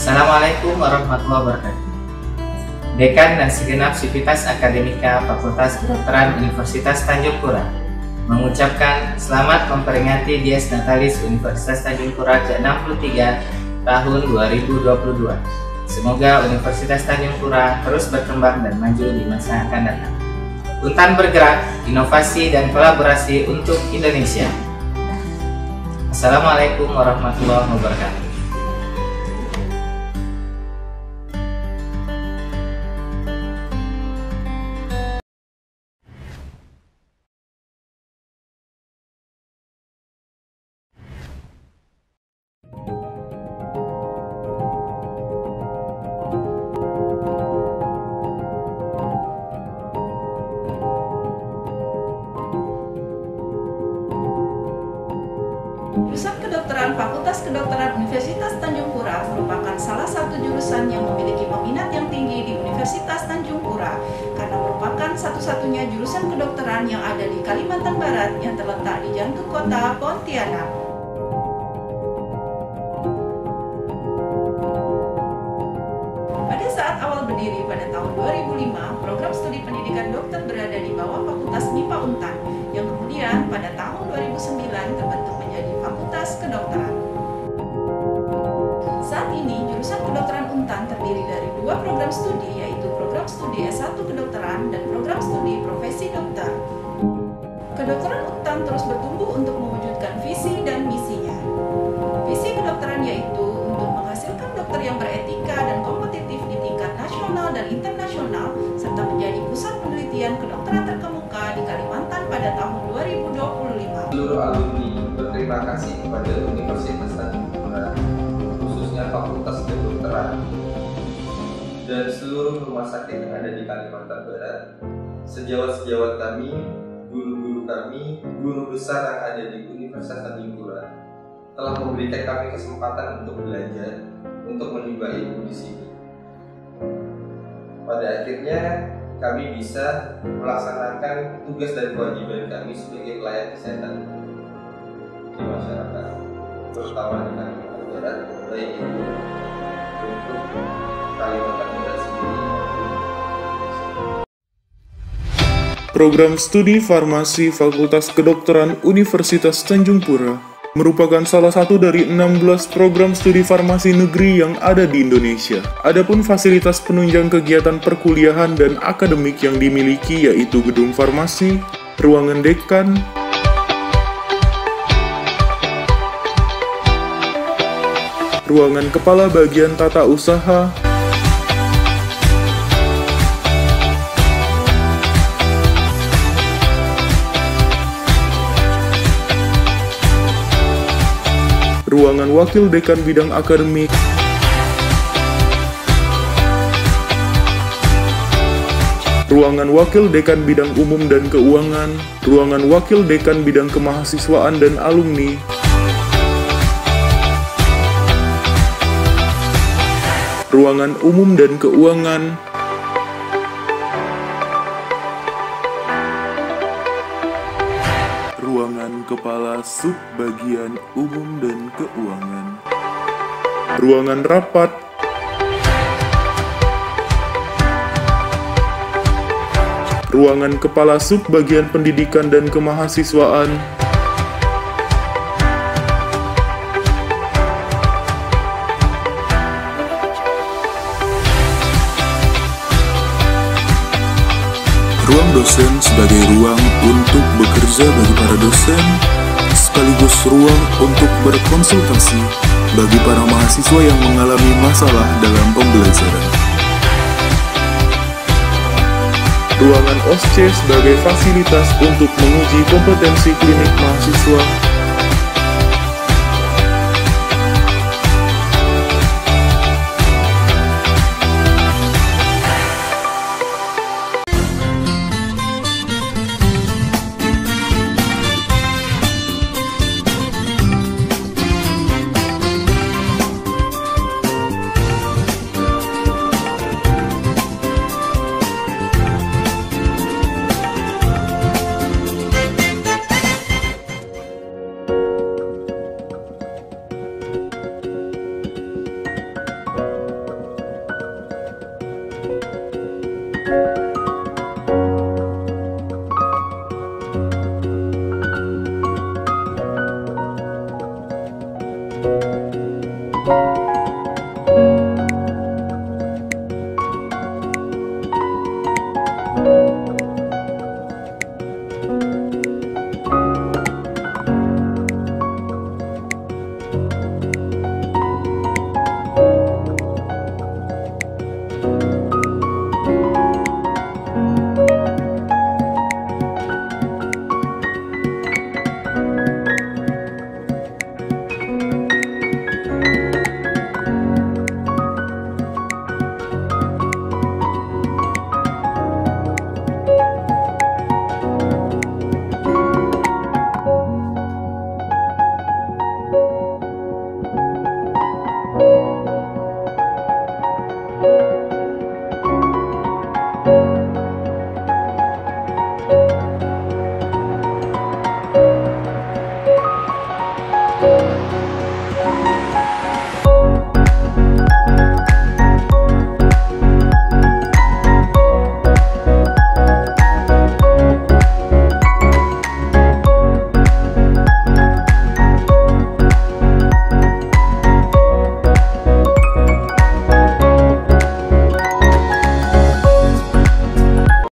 Assalamualaikum warahmatullahi wabarakatuh. Dekan dan segenap Sivitas Akademika Fakultas Kedokteran Universitas Tanjung Pura mengucapkan selamat memperingati Dies Natalis Universitas Tanjung Pura ke-63 tahun 2022. Semoga Universitas Tanjung Pura terus berkembang dan maju di masa akan datang. Untan bergerak, inovasi dan kolaborasi untuk Indonesia. Assalamualaikum warahmatullahi wabarakatuh. Jurusan Kedokteran Fakultas Kedokteran Universitas Tanjung Pura merupakan salah satu jurusan yang memiliki peminat yang tinggi di Universitas Tanjung Pura karena merupakan satu-satunya jurusan kedokteran yang ada di Kalimantan Barat yang terletak di jantung kota Pontianak. Pada saat awal berdiri pada tahun 2005, program studi pendidikan dokter berada di bawah Fakultas MIPA Untan yang kemudian pada tahun 2009 terbentuk menjadi Fakultas Kedokteran. Saat ini, jurusan kedokteran Untan terdiri dari dua program studi, yaitu program studi S1 Kedokteran dan program studi Profesi Dokter. Kedokteran Untan terus bertumbuh untuk mewujudkan visi dan misinya. Visi kedokteran yaitu untuk menghasilkan dokter yang beretika dan kompetitif di tingkat nasional dan internasional, serta menjadi pusat penelitian kedokteran terkemuka di Kalimantan pada tahun 2025. Seluruh alumni berterima kasih kepada Universitas Tanjung Pura, khususnya Fakultas Kedokteran, dan seluruh rumah sakit yang ada di Kalimantan Barat, sejawat-sejawat kami, guru-guru kami, guru besar yang ada di Universitas Tanjung Pura, telah memberikan kami kesempatan untuk belajar, untuk menimba ilmu di sini. Pada akhirnya, kami bisa melaksanakan tugas dan kewajiban kami sebagai pelayan kesehatan di masyarakat, terutama di Kalimantan Barat, baik itu untuk Kalimantan Barat sendiri. Program Studi Farmasi Fakultas Kedokteran Universitas Tanjung Pura merupakan salah satu dari 16 program studi farmasi negeri yang ada di Indonesia. Adapun fasilitas penunjang kegiatan perkuliahan dan akademik yang dimiliki yaitu gedung farmasi, ruangan dekan, ruangan kepala bagian tata usaha, ruangan wakil dekan bidang akademik, ruangan wakil dekan bidang umum dan keuangan, ruangan wakil dekan bidang kemahasiswaan dan alumni, ruangan umum dan keuangan, ruangan kepala subbagian umum dan keuangan, ruangan rapat, ruangan kepala subbagian pendidikan dan kemahasiswaan, ruang dosen sebagai ruang untuk bekerja bagi para dosen, sekaligus ruang untuk berkonsultasi bagi para mahasiswa yang mengalami masalah dalam pembelajaran. Ruangan OSCE sebagai fasilitas untuk menguji kompetensi klinik mahasiswa,